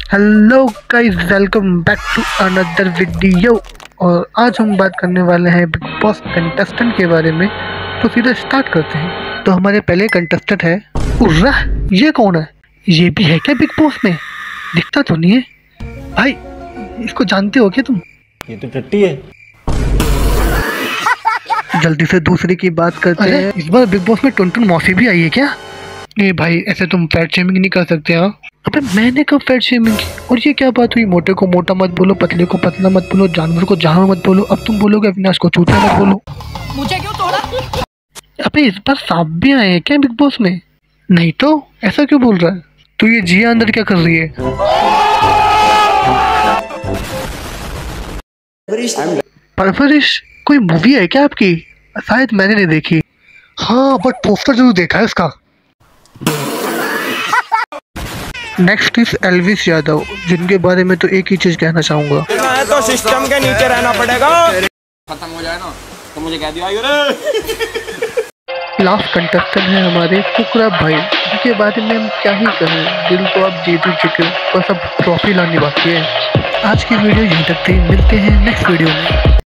Hello guys, welcome back to another video. और आज हम बात करने वाले हैं बिग बॉस कंटेस्टेंट के बारे में। तो सीधा स्टार्ट करते हैं। तो हमारे पहले कंटेस्टेंट है उर्रा। ये कौन है? ये भी है क्या बिग बॉस में? दिखता तो नहीं है भाई। इसको जानते हो क्या तुम? ये तो टट्टी है। जल्दी से दूसरे की बात करते हैं। इस बार बिग बॉस में टुनटुन मौसी भी आई है क्या? नहीं भाई, ऐसे तुम फैट शेमिंग नहीं कर सकते। हाँ अबे, मैंने कब फैट शेमिंग की? और ये क्या बात हुई? मोटे को मोटा मत बोलो, पतले को पतला मत बोलो, जानवर को जानवर मत बोलो। अब तुम बोलोगे अविनाश को चूतिया मत बोलो। मुझे क्यों तोड़ा? अबे इस बार सांप भी आए हैं क्या बिग बॉस में? नहीं तो ऐसा क्यों बोल रहा है? तो ये जिया अंदर क्या कर रही है? परवरिश कोई मूवी है क्या आपकी? शायद मैंने नहीं देखी। हाँ बट पोस्टर जरूर देखा है इसका। नेक्स्ट इज एल्विस यादव, जिनके बारे में तो एक ही चीज कहना चाहूंगा, तो सिस्टम के नीचे रहना पड़ेगा। खत्म हो जाए ना तो मुझे कह दिया। लास्ट कंटेस्टेंट है हमारे फुकरा भाई, जिनके बारे में हम क्या ही कहें। दिल तो आप जीत ही चुके, बस अब ट्रॉफी लानी बाकी है। आज की वीडियो यहीं तक थी, मिलते हैं नेक्स्ट वीडियो में।